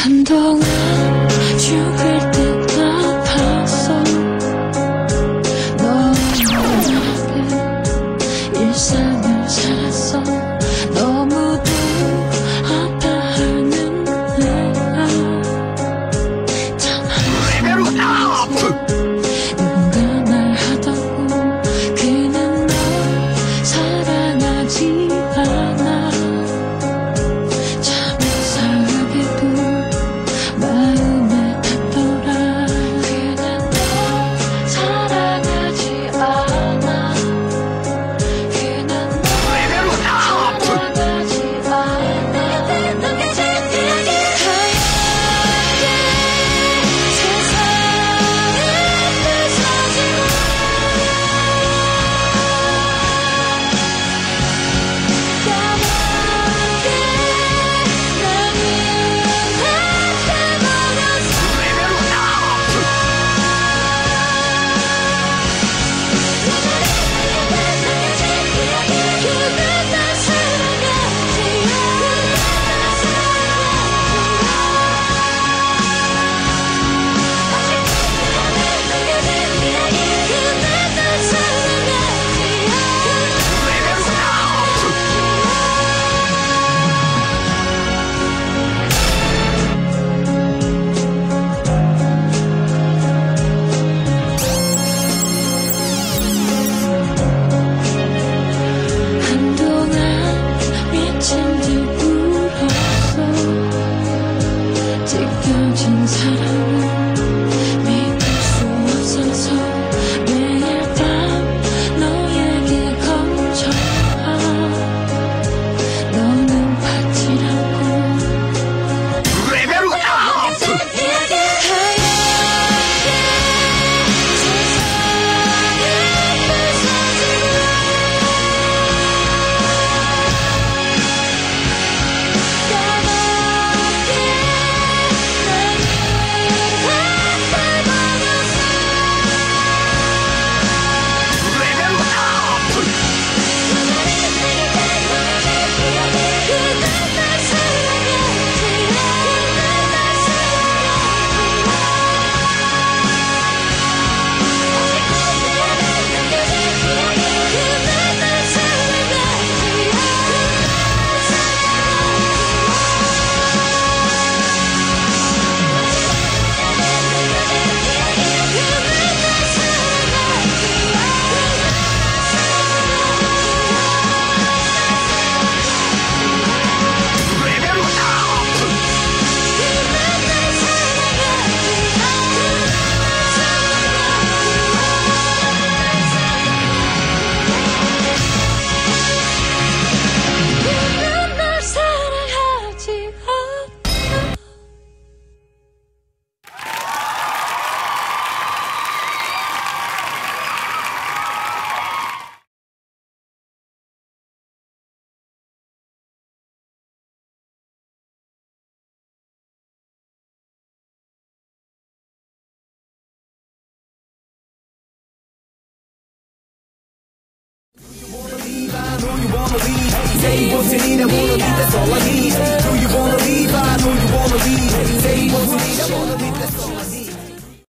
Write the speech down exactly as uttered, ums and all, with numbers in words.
한동안 죽을 듯 아팠어. 너무나게 일상을 살았어. 너무도 아파하는 내가 참 한심해서 누군가 말하더고 그는 널 사랑하지 않아. 참 이상하게도 마음에 닿더라. 그는 널 사랑하지 않아. 그는 널 사랑하지 않아. 하얗게 세상을 부서지고 까맣게 한동안 미친 듯 울었어. 찢겨진 사랑을 믿을 수 없어서 매일 밤 너에게 검쳐와. 너는 받지 않고 Say what's in it, I wanna leave, that's all I need. Do you